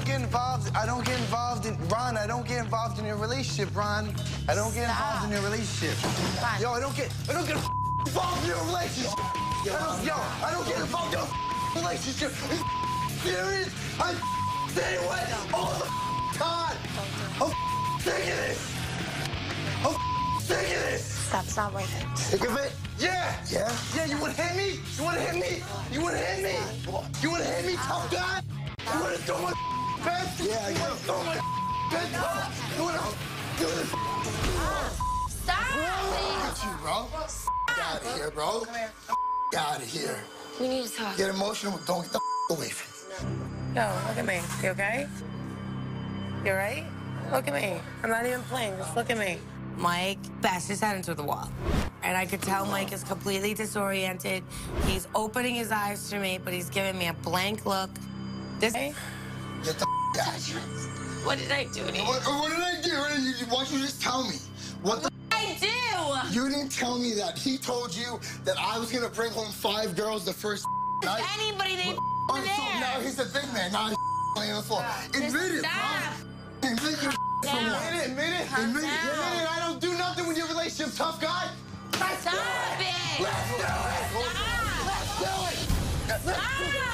don't get involved. I don't get involved in Ron. I don't get involved in your relationship, Ron. I don't get involved in your relationship. Yo, I don't get involved in your relationship. I don't get involved in your relationship. Are you serious? I'm staying away all the time. I'm sick of this. I'm sick of this. Stop, it's not worth it. Sick of it? Yeah. Yeah? Yeah, you wanna hit me? You wanna hit me? You wanna hit me? You wanna hit me, tough guy? You wanna throw my best? Yeah, you wanna throw my best? You wanna do this? Stop! Look at you, bro. Get out of here, bro. Come here. Get out of here. We need to talk. Get emotional, don't get the away from me. Yo, look at me. You okay? You all right? Look at me. I'm not even playing. Just look at me. Mike bashed his head into the wall. And I could tell Mike is completely disoriented. He's opening his eyes to me, but he's giving me a blank look. This. Get the out of here. What did I do to you? What did I do? Why don't you just tell me? What the I do? You didn't tell me that. He told you that I was gonna bring home 5 girls the first night. Anybody they So now he's a big man. Now he's laying on the floor. Admit it, bro. Admit it. Admit it. Admit it. I don't do nothing with your relationship, tough guy. Stop it! Let's do it. Let's do it. Stop! Stop!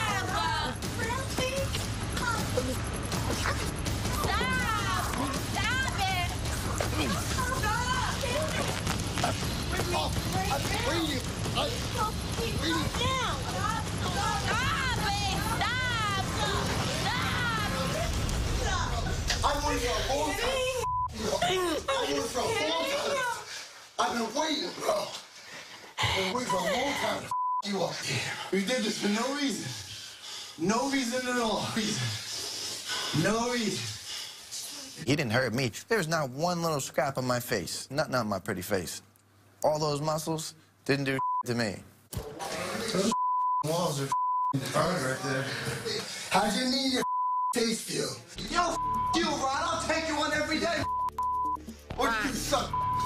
Stop it! I'm waiting. Stop it! Stop! I wanted for a long time. I've been waiting, bro. I've been waiting for a long time to you up. We did this for no reason. No reason at all. No reason. He didn't hurt me. There's not one little scrap on my face. Nothing on my pretty face. All those muscles didn't do to me. Those walls are burned right there. How'd your knee your face feel? Yo, you, Ron. I'll take you one every day. What you suck?